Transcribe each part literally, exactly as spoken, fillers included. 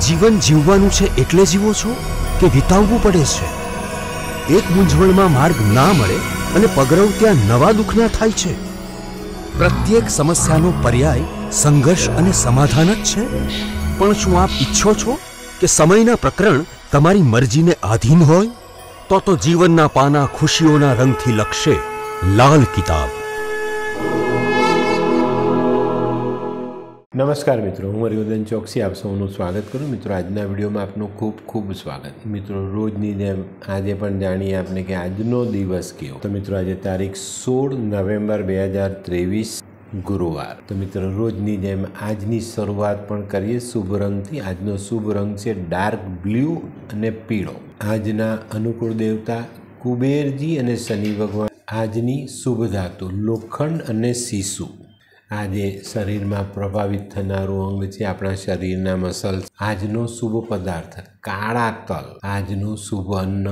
જીવન જીવવાનું છે એટલે જીવો છો કે વિતાવવું પડે છે? એક મૂંઝવણમાં માર્ગ ના મળે અને પગરવ ત્યાં નવા દુઃખના થાય છે. પ્રત્યેક સમસ્યાનો પર્યાય સંઘર્ષ અને સમાધાન જ છે. પણ શું આપ ઈચ્છો છો કે સમયના પ્રકરણ તમારી મરજીને આધીન હોય? તો તો જીવનના પાના ખુશીઓના રંગથી લખશે લાલ કિતાબ. નમસ્કાર મિત્રો, હું હરિવર્ધન ચોકસી આપ સૌનું સ્વાગત કરું. મિત્રો, આજના વિડીયોમાં આપનું ખૂબ ખૂબ સ્વાગત. મિત્રો, રોજની જેમ આજે પણ જાણીએ આપણે કે આજનો દિવસ કેવો. તો મિત્રો, આજે તારીખ સોળ નવેમ્બર બે હજાર ત્રેવીસ ગુરુવાર. તો મિત્રો, રોજની જેમ આજની શરૂઆત પણ કરીએ શુભ રંગથી. આજનો શુભ રંગ છે ડાર્ક બ્લુ અને પીળો. આજના અનુકૂળ દેવતા કુબેરજી અને શનિ ભગવાન. આજની શુભ ધાતુ લોખંડ અને સીસુ. આજે શરીરમાં પ્રભાવિત થનારું અંગ છે આપણા શરીરના મસલ્સ. આજનો શુભ પદાર્થ કાળા તલ. આજનું શુભ અન્ન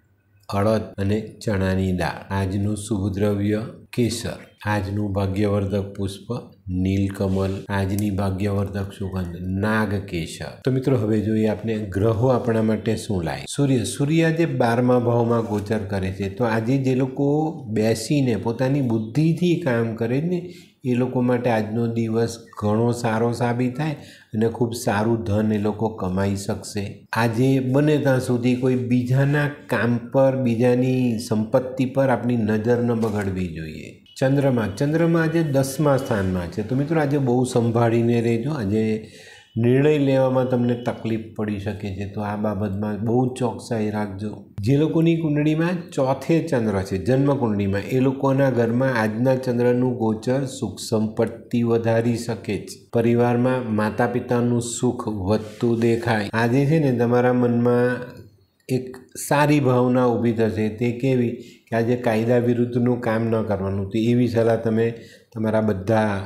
અડદ અને ચણાની દાળ. આજનું શુભ દ્રવ્ય કેસર. આજનું ભાગ્યવર્ધક પુષ્પ નીલકમલ. આજની ભાગ્યવર્ધક સુગંધ નાગકેસર. તો મિત્રો, હવે જોઈએ આપણે ગ્રહો આપણા માટે શું લાય. સૂર્ય સૂર્ય આજે બારમા ભાવમાં ગોચર કરે છે. તો આજે જે લોકો બેસીને પોતાની બુદ્ધિથી કામ કરે ને એ લોકો માટે આજનો દિવસ ઘણો સારો સાબિત થાય અને ખૂબ સારું ધન એ લોકો કમાઈ શકશે. આજે બને ત્યાં સુધી કોઈ બીજાના કામ પર, બીજાની સંપત્તિ પર આપણી નજર ન બગડવી જોઈએ. ચંદ્રમા ચંદ્રમા આજે દસમા સ્થાનમાં છે. તો મિત્રો, આજે બહુ સંભાળીને રહેજો. આજે નિર્ણય લેવામાં તમને તકલીફ પડી શકે છે, તો આ બાબતમાં બહુ ચોકસાઈ રાખજો. જે લોકોની કુંડળીમાં ચોથે ચંદ્ર છે જન્મ કુંડળીમાં, એ લોકોના ઘરમાં આજના ચંદ્રનું ગોચર સુખ સંપત્તિ વધારી શકે છે. પરિવારમાં માતા પિતાનું સુખ વધતું દેખાય. આજે છે ને તમારા મનમાં એક સારી ભાવના ઊભી થશે. તે કેવી કે આજે કાયદા વિરુદ્ધનું કામ ન કરવાનું. તો એવી સલાહ તમે તમારા બધા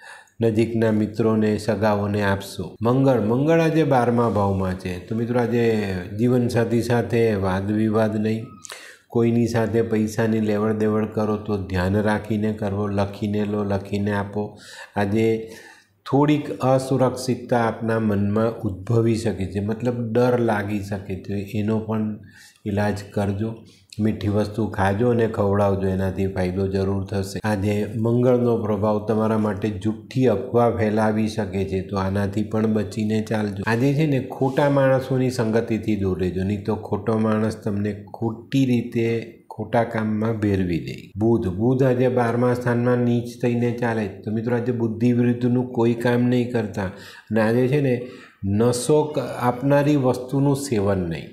નજીકના મિત્રોને, સગાઓને આપશો. મંગળ મંગળ આજે બારમા ભાવમાં છે. તો મિત્રો, આજે જીવનસાથી સાથે વાદ વિવાદ નહીં. કોઈની સાથે પૈસાની લેવડ દેવડ કરો તો ધ્યાન રાખીને કરવો. લખીને લો, લખીને આપો. આજે થોડીક અસુરક્ષિતતા આપના મનમાં ઉદ્ભવી શકે છે, મતલબ ડર લાગી શકે છે. એનો પણ ઈલાજ કરજો. મીઠી વસ્તુ ખાજો અને ખવડાવજો, એનાથી ફાયદો જરૂર થશે. આજે મંગળનો પ્રભાવ તમારા માટે જુઠ્ઠી અફવા ફેલાવી શકે છે, તો આનાથી પણ બચીને ચાલજો. આજે છે ને ખોટા માણસોની સંગતિથી દૂર રહેજો, નહીં તો ખોટો માણસ તમને ખોટી રીતે ખોટા કામમાં ભેરવી દે. બુધ બુધ આજે બારમા સ્થાનમાં નીચ થઈને ચાલે. તો મિત્રો, આજે બુદ્ધિ વિરુદ્ધનું કોઈ કામ નહીં કરતા. અને આજે છે ને નશો આપનારી વસ્તુનું સેવન નહીં.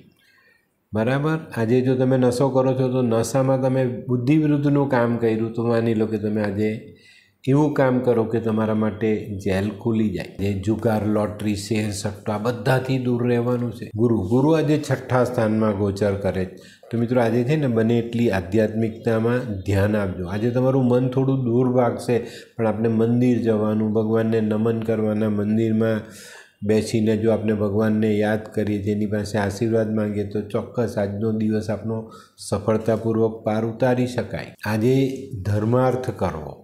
બરાબર. આજે જો તમે નશો કરો છો તો નશામાં તમે બુદ્ધિ વિરુદ્ધનું કામ કર્યું, તો માની લો કે તમે આજે એવું કામ કરો કે તમારા માટે જેલ ખુલી જાય. જે જુગાર, લોટરી, શેર, સટ્ટો આ બધાથી દૂર રહેવાનું છે. ગુરુ ગુરુ આજે છઠ્ઠા સ્થાનમાં ગોચર કરે. તો મિત્રો, આજે છે ને બને એટલી આધ્યાત્મિકતામાં ધ્યાન આપજો. આજે તમારું મન થોડું દૂર ભાગશે, પણ આપણે મંદિર જવાનું, ભગવાનને નમન કરવાના, મંદિરમાં બેસીને જો આપણે ભગવાનને યાદ કરીએ, જેની પાસે આશીર્વાદ માંગીએ, તો ચોક્કસ આજનો દિવસ આપણો સફળતાપૂર્વક પાર ઉતારી શકાય. આજે ધર્માર્થ કરો,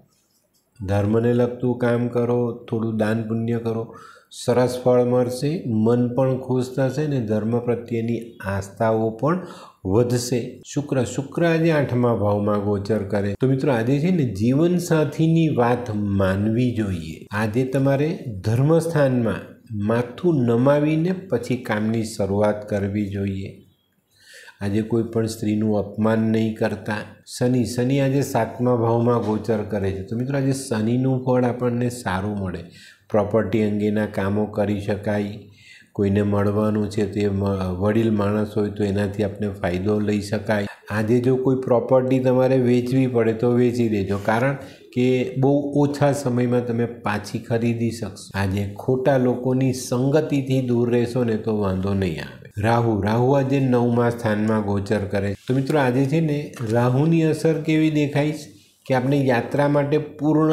ધર્મને લગતું કામ કરો, થોડું દાન પુણ્ય કરો, સરસ ફળ મળશે. મન પણ ખુશ થશે ને ધર્મ પ્રત્યેની આસ્થાઓ પણ વધશે. શુક્ર શુક્ર આજે આઠમા ભાવમાં ગોચર કરે. તો મિત્રો, આજે છે ને જીવનસાથીની વાત માનવી જોઈએ. આજે તમારે ધર્મસ્થાનમાં માથું નમાવીને પછી કામની શરૂઆત કરવી જોઈએ. આજે કોઈ પણ સ્ત્રીનું અપમાન નહીં કરતા. શનિ શનિ આજે સાતમા ભાવમાં ગોચર કરે છે. તો મિત્રો, આજે શનિનું ફળ આપણને સારું મળે. પ્રોપર્ટી અંગેના કામો કરી શકાય. કોઈને મળવાનું છે તે વડીલ માણસ હોય તો એનાથી આપણે ફાયદો લઈ શકાય. આજે જો કોઈ પ્રોપર્ટી તમારે વેચવી પડે તો વેચી દેજો, કારણ કે બહુ ઓછા સમયમાં તમે પાછી ખરીદી શકશો. આજે ખોટા લોકોની સંગતિથી દૂર રહેશો ને તો વાંધો નહીં આવે. રાહુ રાહુ આજે નવમા સ્થાનમાં ગોચર કરે. તો મિત્રો, આજે છે ને રાહુની અસર કેવી દેખાય કે આપણે યાત્રા માટે પૂર્ણ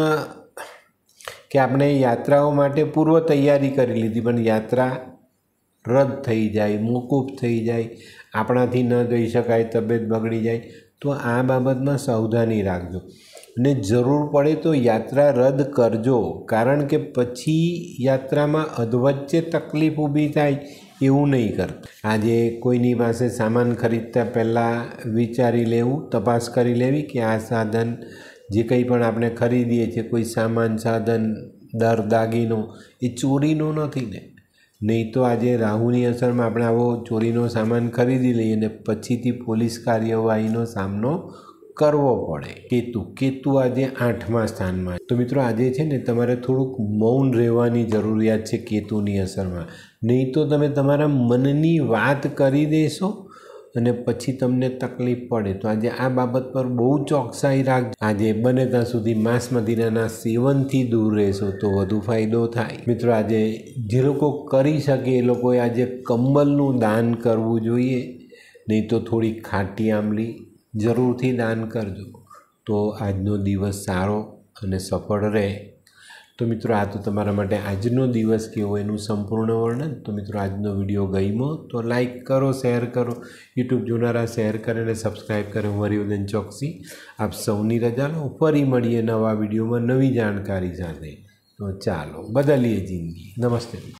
કે આપણે યાત્રાઓ માટે પૂર્વ તૈયારી કરી લીધી, પણ યાત્રા રદ થઈ જાય, મોકૂફ થઈ જાય, આપણાથી ન જઈ શકાય, તબિયત બગડી જાય. તો આ બાબતમાં સાવધાની રાખજો. ને જરૂર પડે તો યાત્રા રદ કરજો, કારણ કે પછી યાત્રામાં અધવચ્ચે તકલીફ ઊભી થાય એવું નહીં કરતા. આજે કોઈની પાસે સામાન ખરીદતા પહેલાં વિચારી લેવું, તપાસ કરી લેવી કે આ સાધન જે કંઈ પણ આપણે ખરીદીએ છીએ, કોઈ સામાન, સાધન, દર, દાગીનો એ ચોરીનો નથી ને. નહીં તો આજે રાહુની અસરમાં આપણે આવો ચોરીનો સામાન ખરીદી લઈએ ને પછીથી પોલીસ કાર્યવાહીનો સામનો કરવો પડે. કેતુ કેતુ આજે આઠમા સ્થાનમાં. તો મિત્રો આજે છે ને તમારે થોડુંક મૌન રહેવાની જરૂરિયાત છે કેતુની અસરમાં. નહીં તો તમે તમારા મનની વાત કરી દેશો અને પછી તમને તકલીફ પડે. તો આજે આ બાબત પર બહુ ચોકસાઈ રાખજો. આજે બને ત્યાં સુધી માંસ મદિરાના સેવનથી દૂર રહેશો તો વધુ ફાયદો થાય. મિત્રો આજે જે લોકો કરી શકે એ લોકોએ આજે કંબલનું દાન કરવું જોઈએ. નહીં તો થોડી ખાટી આંબલી જરૂરથી દાન કરજો તો આજનો દિવસ સારો અને સફળ રહે. તો મિત્રો આ તો તમારા માટે આજનો દિવસ કેવો એનું સંપૂર્ણ વર્ણન. તો મિત્રો આજનો વિડીયો ગમ્યો તો લાઈક કરો, શેર કરો, યુટ્યુબ જોનારા શેર કરે અને સબસ્ક્રાઈબ કરે. હું હરિવર્ધન ચોકસી આપ સૌની રજા લો. ફરી મળીએ નવા વિડીયોમાં નવી જાણકારી સાથે. તો ચાલો બદલીએ જિંદગી. નમસ્તે.